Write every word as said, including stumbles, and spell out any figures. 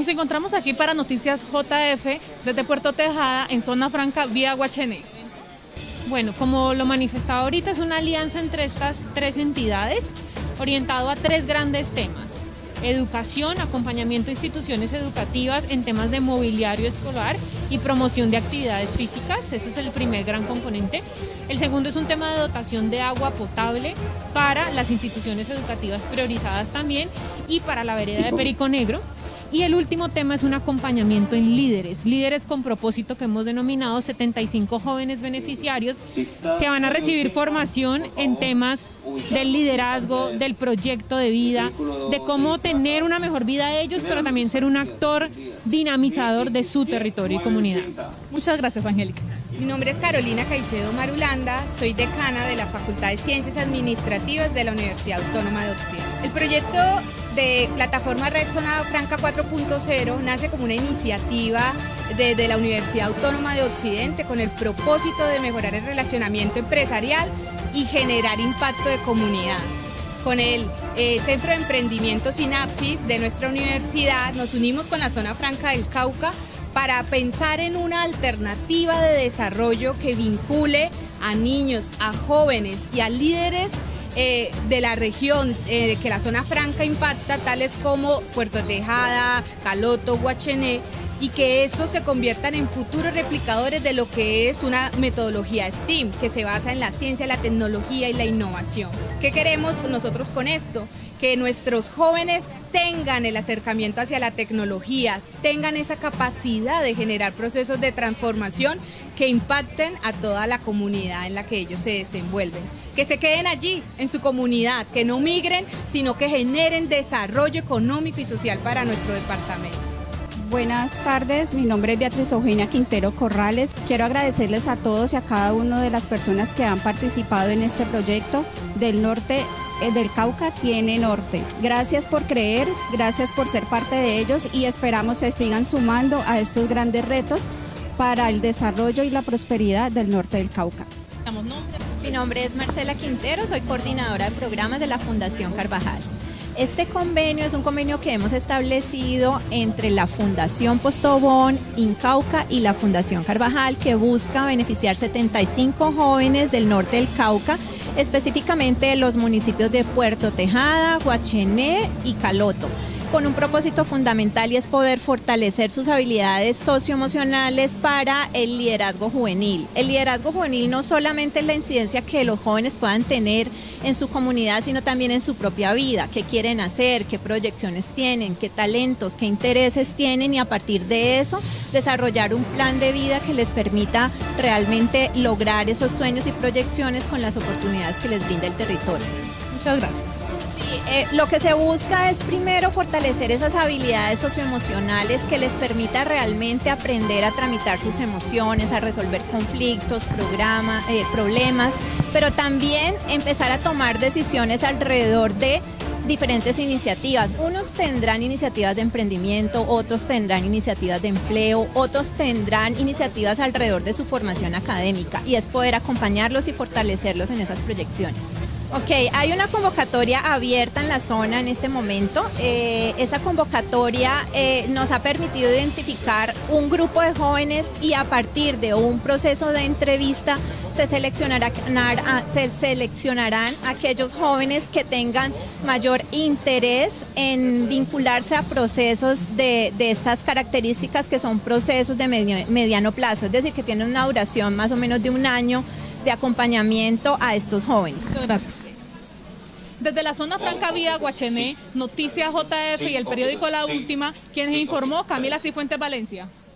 encontramos aquí para Noticias J F desde Puerto Tejada, en Zona Franca, vía Guachené. Bueno, como lo manifestaba ahorita, es una alianza entre estas tres entidades orientado a tres grandes temas: educación, acompañamiento a instituciones educativas en temas de mobiliario escolar y promoción de actividades físicas. Ese es el primer gran componente. El segundo es un tema de dotación de agua potable para las instituciones educativas priorizadas también y para la vereda de Perico Negro. Y el último tema es un acompañamiento en líderes, líderes con propósito, que hemos denominado setenta y cinco jóvenes beneficiarios que van a recibir formación en temas del liderazgo, del proyecto de vida, de cómo tener una mejor vida ellos, pero también ser un actor dinamizador de su territorio y comunidad. Muchas gracias, Angélica. Mi nombre es Carolina Caicedo Marulanda, soy decana de la Facultad de Ciencias Administrativas de la Universidad Autónoma de Occidente. El proyecto de Plataforma Red Zona Franca cuatro punto cero nace como una iniciativa desde la Universidad Autónoma de Occidente con el propósito de mejorar el relacionamiento empresarial y generar impacto de comunidad. Con el eh, Centro de Emprendimiento Sinapsis de nuestra universidad nos unimos con la Zona Franca del Cauca para pensar en una alternativa de desarrollo que vincule a niños, a jóvenes y a líderes eh, de la región eh, que la Zona Franca impacta, tales como Puerto Tejada, Caloto, Guachené, y que esos se conviertan en futuros replicadores de lo que es una metodología STEAM, que se basa en la ciencia, la tecnología y la innovación. ¿Qué queremos nosotros con esto? Que nuestros jóvenes tengan el acercamiento hacia la tecnología, tengan esa capacidad de generar procesos de transformación que impacten a toda la comunidad en la que ellos se desenvuelven. Que se queden allí, en su comunidad, que no migren, sino que generen desarrollo económico y social para nuestro departamento. Buenas tardes, mi nombre es Beatriz Eugenia Quintero Corrales. Quiero agradecerles a todos y a cada una de las personas que han participado en este proyecto. Del norte eh, del Cauca tiene norte. Gracias por creer, gracias por ser parte de ellos y esperamos se sigan sumando a estos grandes retos para el desarrollo y la prosperidad del norte del Cauca. Mi nombre es Marcela Quintero, soy coordinadora de programas de la Fundación Carvajal. Este convenio es un convenio que hemos establecido entre la Fundación Postobón, Incauca y la Fundación Carvajal, que busca beneficiar setenta y cinco jóvenes del norte del Cauca, específicamente de los municipios de Puerto Tejada, Guachené y Caloto, con un propósito fundamental, y es poder fortalecer sus habilidades socioemocionales para el liderazgo juvenil. El liderazgo juvenil no solamente es la incidencia que los jóvenes puedan tener en su comunidad, sino también en su propia vida, qué quieren hacer, qué proyecciones tienen, qué talentos, qué intereses tienen, y a partir de eso desarrollar un plan de vida que les permita realmente lograr esos sueños y proyecciones con las oportunidades que les brinda el territorio. Muchas gracias. Eh, lo que se busca es primero fortalecer esas habilidades socioemocionales que les permita realmente aprender a tramitar sus emociones, a resolver conflictos, programa, eh, problemas, pero también empezar a tomar decisiones alrededor de diferentes iniciativas. Unos tendrán iniciativas de emprendimiento, otros tendrán iniciativas de empleo, otros tendrán iniciativas alrededor de su formación académica, y es poder acompañarlos y fortalecerlos en esas proyecciones. Ok, hay una convocatoria abierta en la zona en este momento. Eh, esa convocatoria eh, nos ha permitido identificar un grupo de jóvenes, y a partir de un proceso de entrevista se seleccionará, se seleccionarán aquellos jóvenes que tengan mayor interés en vincularse a procesos de, de estas características, que son procesos de medio, mediano plazo, es decir, que tienen una duración más o menos de un año de acompañamiento a estos jóvenes. Muchas gracias. Desde la Zona Franca vía Guachené, Noticias J F y el periódico La Última, quienes informó Camila Cifuentes Valencia.